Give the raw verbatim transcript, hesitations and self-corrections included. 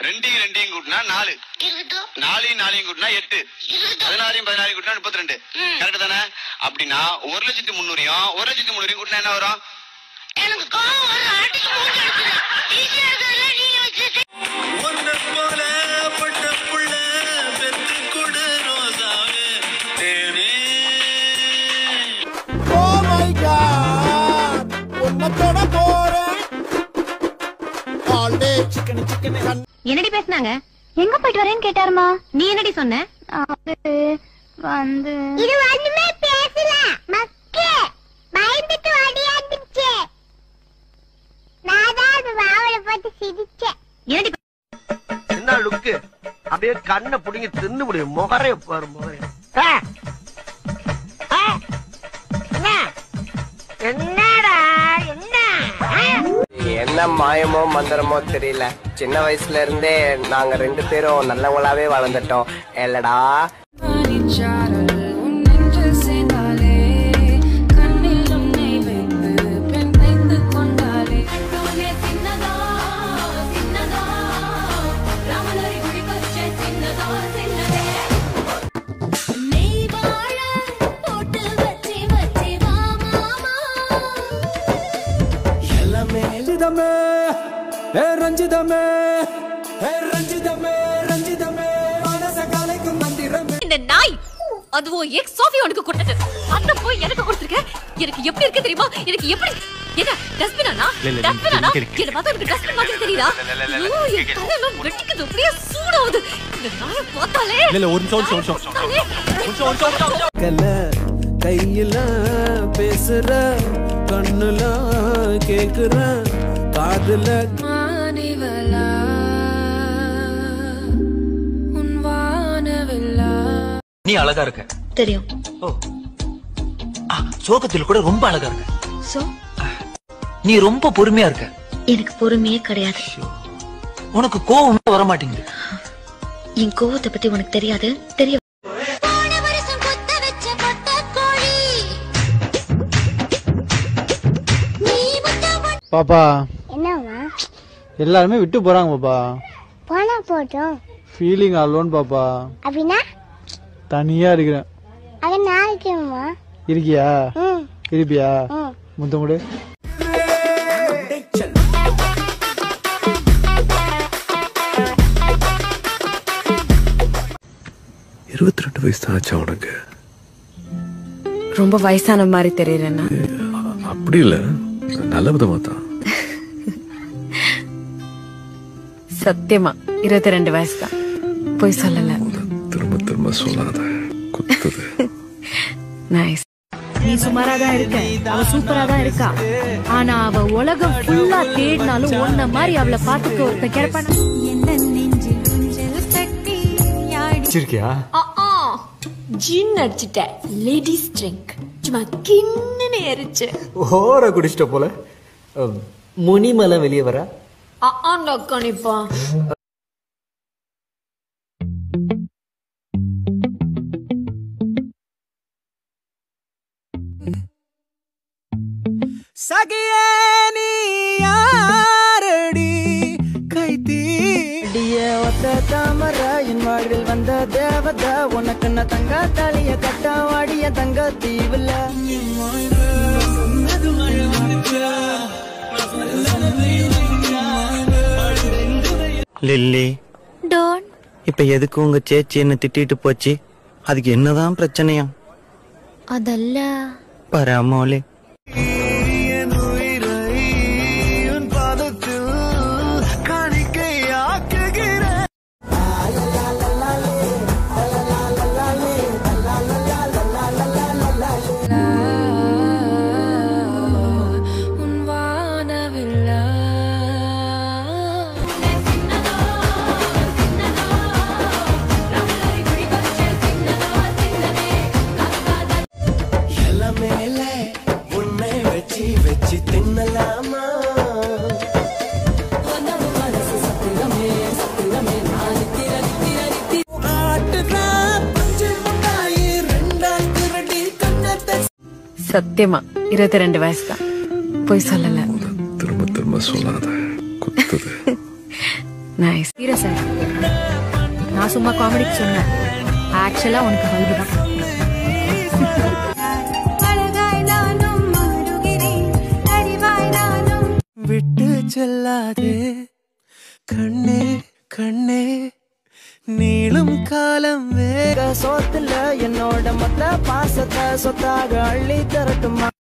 ரெண்டையும் ரெண்டையும் கூட்டினா நாலு, நாலையும் நாலையும் கூட்டினா எட்டு, பதினாலையும் பதினாலையும் கூட்டினா முப்பத்தி ரெண்டு. கரெக்ட் தானே? அப்படின்னா ஒரு லட்சத்தி முன்னூறையும் ஒரு லட்சத்தி முன்னூறையும் கூட்டினா என்ன வரும்? என்னடி பேசினாங்க? எங்க போயிட்டு வரேன்னு கேட்டாருமா. நீ என்னடி சொன்ன? அது வந்து இது ஒண்ணுமே பேசல மக்கே, பயந்துட்டு ஓடியாந்துச்சு. நான் தான் அது வாவல போட்டு சிரிச்சேன். என்னடி என்ன லுக்கு? அப்படியே கண்ணை புடிங்கி தின்னு முடியும். முகரே பாரு முகரே. என்னடா என்ன என்ன மாயமோ மந்திரமோ தெரியல. சின்ன வயசுல இருந்தே நாங்க ரெண்டு பேரும் நல்லவங்களாவே வளர்ந்துட்டோம் இல்லடா. ரஞ்சிதமே ரஞ்சிதமே ரஞ்சிதமே இந்த நாய் அதுவும் எக்ஸ் சோஃபி உனக்கு கொடுத்தது. அத போய் எனக்கு கொடுத்திருக்க. எனக்கு எப்படி இருக்கு தெரியுமா? எனக்கு எப்படி என்ன டஸ்ட்பினானா? டஸ்ட்பினானா? என்ன பார்த்தா எனக்கு டஸ்ட்பின் மாதிரி தெரியுதா? ஐயோ என் தலையெல்லாம் வெட்டிக்குது. அப்படியே சூடாவுது. இந்த நாயை பார்த்தாலே. இல்ல இல்ல ஒரு நிமிஷம் ஒரு நிமிஷம் ஒரு நிமிஷம் கல்ல கையில பேசுற கண்ணுல கேக்குற காதுல மானிவலா உன் வானவில்லா. நீ அழகா இருக்க தெரியும். ஓ சோகத்தில் கூட ரொம்ப அழகா இருக்க. சோ நீ ரொம்ப பொறுமையா இருக்க. எனக்கு பொறுமையே கிடையாது. உனக்கு கோவம் வர மாட்டேங்குது. என் கோவத்தை பத்தி உனக்கு தெரியாது. தெரியும். பாப்பா என்னம்மா? எல்லாருமே விட்டு போறாங்க பாப்பா. போனா போட்டோம். ஃபீலிங் அலோன் பாப்பா. அப்படின்னா தனியா இருக்கிறேன். அத நான் இருக்கேம்மா. இருக்கியா? ம். இருப்பியா? ம். முத்தம் கொடு. இருபத்தி ரெண்டு வயசு தான் ஆச்சா உனக்கு? ரொம்ப வயசான மாதிரி தெரியறேன்னா? அப்படி இல்ல, நல்ல விதமா தான். சத்தியமா இருபத்தி ரெண்டு வயசு தான். போய் சொல்லல. திரும்ப திரும்ப சொல்லாத, குத்துது. நைஸ். நீ சுமாரா தான் இருக்க, அவ சூப்பரா தான் இருக்கா. ஆனா அவ உலகம் ஃபுல்லா தேடினாலும் ஒன்ன மாதிரி அவளை பாத்துக்க ஒருத்த கிடைப்பானா? சிரிக்கியா? ஜின் அடிச்சிட்டேன். லேடிஸ் ட்ரிங்க் சும்மா கின்னு எரிச்சு ஓர குடிச்சிட்ட போல. முனிமலை வெளியே வர அக்கணிப்பா. சகியே நீ யாரடி கைத்தீடிய ஒத்த தாமர என் வாழ்வில் வந்த தேவத உனக்கு நான் தங்க தாலிய கட்ட வாடிய தங்க தீவுல லில்லி. டோன் இப்ப எதுக்கு உங்க சேச்சி என்ன திட்டிட்டு போச்சு? அதுக்கு என்னதான் பிரச்சனையா? அதல்ல பரமோலே. சத்தியமா இருபத்தி ரெண்டு வயசு தான். போய் சொல்லல. திரும்ப திரும்ப சொல்லாத, குத்துது. நைஸ் சீரியஸ் சார், நான் சும்மா காமெடிக்கு சொன்னேன். ஆக்சுவலா உனக்கு பல்பு தான். விட்டு செல்லாதே கண்ணே கண்ணே, நீளும் காலம் வேக சோத்துல என்னோட மொத்த பாசத்தை சொத்தாக அள்ளி தரட்டுமா?